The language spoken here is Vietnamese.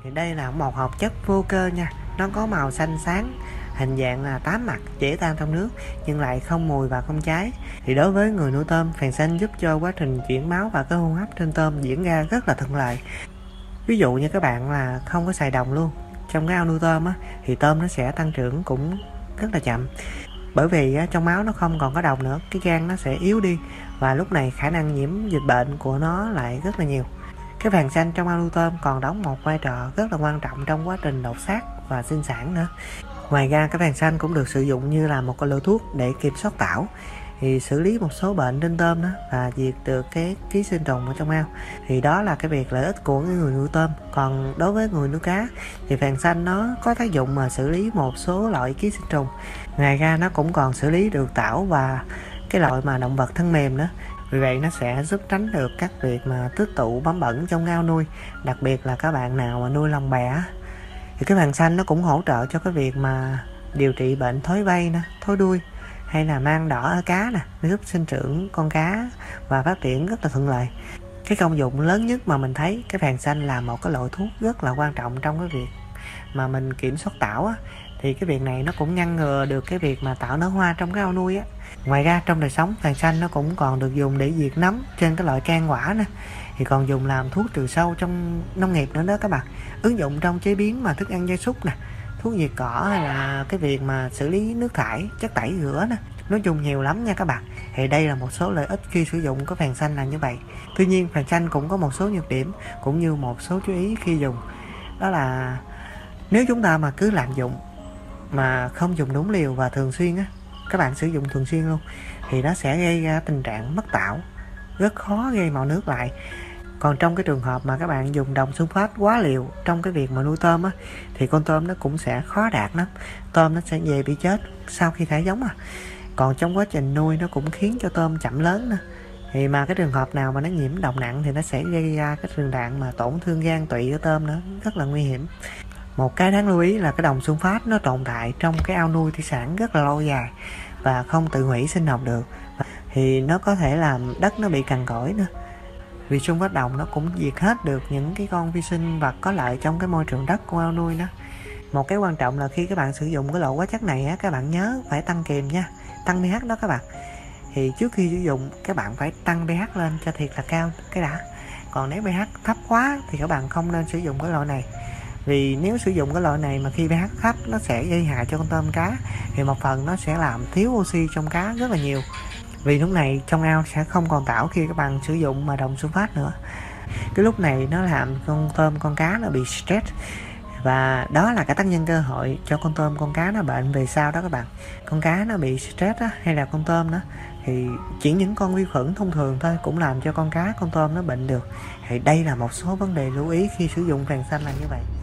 Thì đây là một hợp chất vô cơ nha, nó có màu xanh sáng, hình dạng là tám mặt, dễ tan trong nước nhưng lại không mùi và không cháy. Thì đối với người nuôi tôm, phèn xanh giúp cho quá trình chuyển máu và cái hô hấp trên tôm diễn ra rất là thuận lợi. Ví dụ như các bạn là không có xài đồng luôn trong cái ao nuôi tôm á, thì tôm nó sẽ tăng trưởng cũng rất là chậm, bởi vì trong máu nó không còn có đồng nữa, cái gan nó sẽ yếu đi và lúc này khả năng nhiễm dịch bệnh của nó lại rất là nhiều. Cái phèn xanh trong ao nuôi tôm còn đóng một vai trò rất là quan trọng trong quá trình đột xác và sinh sản nữa. Ngoài ra cái phèn xanh cũng được sử dụng như là một cái loại thuốc để kiểm soát tảo, thì xử lý một số bệnh trên tôm đó và diệt được cái ký sinh trùng ở trong ao. Thì đó là cái việc lợi ích của người nuôi tôm. Còn đối với người nuôi cá thì phèn xanh nó có tác dụng mà xử lý một số loại ký sinh trùng. Ngoài ra nó cũng còn xử lý được tảo và cái loại mà động vật thân mềm nữa. Vì vậy nó sẽ giúp tránh được các việc mà tích tụ bám bẩn trong ao nuôi, đặc biệt là các bạn nào mà nuôi lồng bè. Thì cái phèn xanh nó cũng hỗ trợ cho cái việc mà điều trị bệnh thối vây nè, thối đuôi hay là mang đỏ ở cá nè, nó giúp sinh trưởng con cá và phát triển rất là thuận lợi. Cái công dụng lớn nhất mà mình thấy cái phèn xanh là một cái loại thuốc rất là quan trọng trong cái việc mà mình kiểm soát tảo á. Thì cái việc này nó cũng ngăn ngừa được cái việc mà tảo nở hoa trong cái ao nuôi á. Ngoài ra trong đời sống, phèn xanh nó cũng còn được dùng để diệt nấm trên cái loại can quả nè, thì còn dùng làm thuốc trừ sâu trong nông nghiệp nữa đó các bạn. Ứng dụng trong chế biến mà thức ăn gia súc nè, thuốc diệt cỏ hay là cái việc mà xử lý nước thải, chất tẩy rửa nè, nói chung nhiều lắm nha các bạn. Thì đây là một số lợi ích khi sử dụng cái phèn xanh là như vậy. Tuy nhiên phèn xanh cũng có một số nhược điểm cũng như một số chú ý khi dùng. Đó là nếu chúng ta mà cứ lạm dụng mà không dùng đúng liều và thường xuyên á, các bạn sử dụng thường xuyên luôn, thì nó sẽ gây ra tình trạng mất tảo, rất khó gây màu nước lại. Còn trong cái trường hợp mà các bạn dùng đồng sulfat quá liều trong cái việc mà nuôi tôm á, thì con tôm nó cũng sẽ khó đạt lắm, tôm nó sẽ dễ bị chết sau khi thả giống. Còn trong quá trình nuôi nó cũng khiến cho tôm chậm lớn nữa. Thì mà cái trường hợp nào mà nó nhiễm độc nặng thì nó sẽ gây ra cái tình trạng mà tổn thương gan tụy của tôm nữa, rất là nguy hiểm. Một cái đáng lưu ý là cái đồng sulfat nó tồn tại trong cái ao nuôi thủy sản rất là lâu dài và không tự hủy sinh học được, thì nó có thể làm đất nó bị cằn cỗi nữa. Vì sulfat đồng nó cũng diệt hết được những cái con vi sinh vật có lợi trong cái môi trường đất của ao nuôi đó. Một cái quan trọng là khi các bạn sử dụng cái loại hóa chất này á, các bạn nhớ phải tăng kiềm nha, tăng pH đó các bạn. Thì trước khi sử dụng các bạn phải tăng pH lên cho thiệt là cao cái đã. Còn nếu pH thấp quá thì các bạn không nên sử dụng cái loại này. Vì nếu sử dụng cái loại này mà khi pH thấp nó sẽ gây hại cho con tôm cá, thì một phần nó sẽ làm thiếu oxy trong cá rất là nhiều. Vì lúc này trong ao sẽ không còn tảo khi các bạn sử dụng mà đồng sulfat nữa. Cái lúc này nó làm con tôm con cá nó bị stress, và đó là cái tác nhân cơ hội cho con tôm con cá nó bệnh về sau đó các bạn. Con cá nó bị stress á, hay là con tôm đó, thì chỉ những con vi khuẩn thông thường thôi cũng làm cho con cá con tôm nó bệnh được. Thì đây là một số vấn đề lưu ý khi sử dụng phèn xanh là như vậy.